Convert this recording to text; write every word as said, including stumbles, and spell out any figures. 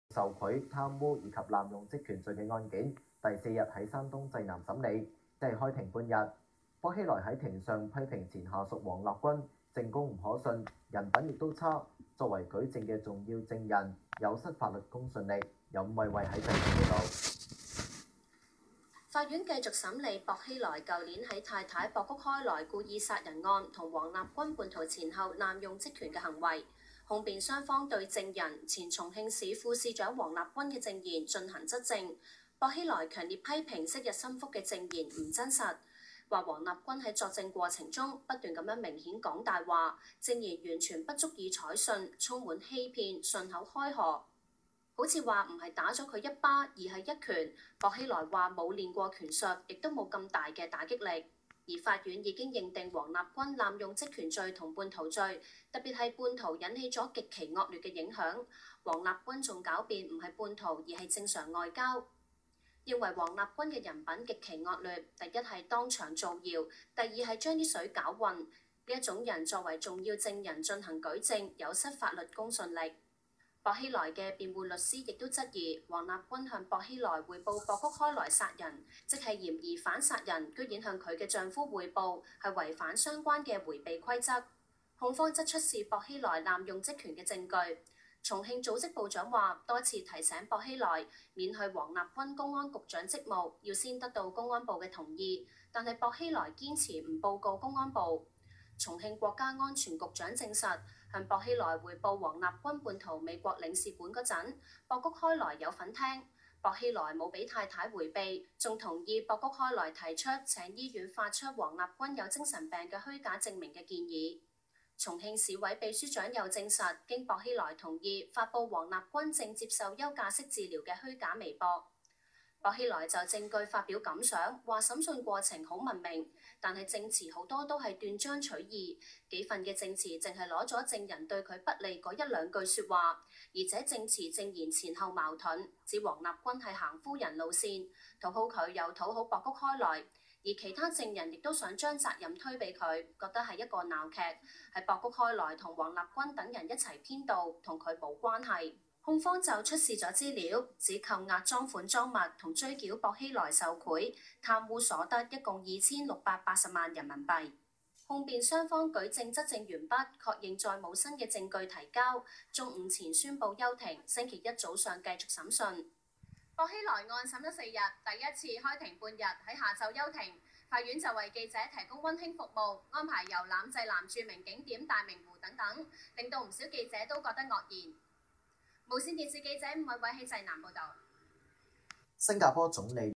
受賄、貪污以及濫用職權罪嘅案件，第四日喺山東濟南審理，即係開庭半日。薄熙來喺庭上批評前下屬王立軍證供唔可信，人品亦都差，作為舉證嘅重要證人，有失法律公信力，有畏畏喺制度度。 法院繼續審理薄熙來舊年喺太太薄谷開來故意殺人案同王立軍叛逃前後濫用職權嘅行為。控辯雙方對證人前重慶市副市長王立軍嘅證言進行質證。薄熙來強烈批評昔日心腹嘅證言唔真實，話王立軍喺作證過程中不斷咁樣明顯講大話，證言完全不足以採信，充滿欺騙，信口開河。好似話唔係打咗佢一巴，而係一拳。薄熙來話冇練過拳術，亦都冇咁大嘅打擊力。而法院已經認定王立軍濫用職權罪同叛逃罪，特別係叛逃引起咗極其惡劣嘅影響。王立軍仲狡辯唔係叛逃，而係正常外交，認為王立軍嘅人品極其惡劣。第一係當場造謠，第二係將啲水攪混。呢一種人作為重要證人進行舉證，有失法律公信力。薄熙來嘅辯護律師亦都質疑王立軍向薄熙來匯報薄谷開來殺人，即係嫌疑犯殺人，居然向佢嘅丈夫匯報，係違反相關嘅迴避規則。控方則出示薄熙來濫用職權嘅證據。重慶組織部長話多次提醒薄熙來免去王立軍公安局長職務，要先得到公安部嘅同意，但係薄熙來堅持唔報告公安部。重慶國家安全局長證實，向薄熙來匯報王立軍叛逃美國領事館嗰陣，薄谷開來有份聽。薄熙來冇俾太太迴避，仲同意薄谷開來提出請醫院發出王立軍有精神病嘅虛假證明嘅建議。重慶市委秘書長又證實，經薄熙來同意，發布王立軍正接受休假式治療嘅虛假微博。薄熙來就證據發表感想，話審訊過程好文明，但係證詞好多都係斷章取義，幾份嘅證詞淨係攞咗證人對佢不利嗰一兩句説話，而且證詞證言前後矛盾，指王立軍係行夫人路線，討好佢又討好薄谷開來，而其他證人亦都想將責任推俾佢，覺得係一個鬧劇，係薄谷開來同王立軍等人一齊編導，同佢冇關係。控方就出示咗資料，指扣押贓款贓物同追繳薄熙來受賄、貪污所得一共二千六百八十萬人民幣。控辯雙方舉證質證完畢，確認再冇新嘅證據提交，中午前宣布休庭，星期一早上繼續審訊。薄熙來案審咗四日，第一次開庭半日，喺下晝休庭。法院就為記者提供溫馨服務，安排遊覽濟南著名景點大明湖等等，令到唔少記者都覺得愕然。無線電視記者伍偉偉喺濟南報導。 新加坡總理